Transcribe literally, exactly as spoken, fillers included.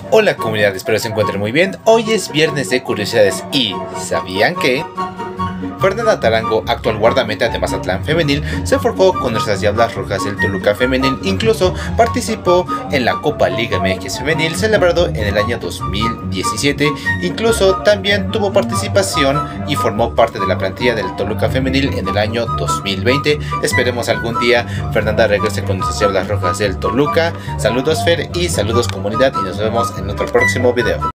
Hola comunidad, espero se encuentren muy bien. Hoy es viernes de curiosidades y ¿sabían que? Fernanda Tarango, actual guardameta de Mazatlán femenil, se forjó con nuestras Diablas Rojas del Toluca femenil. Incluso participó en la Copa Liga M X femenil celebrado en el año dos mil diecisiete. Incluso también tuvo participación y formó parte de la plantilla del Toluca femenil en el año dos mil veinte. Esperemos algún día Fernanda regrese con nuestras Diablas Rojas del Toluca. Saludos Fer y saludos comunidad y nos vemos en otro próximo video.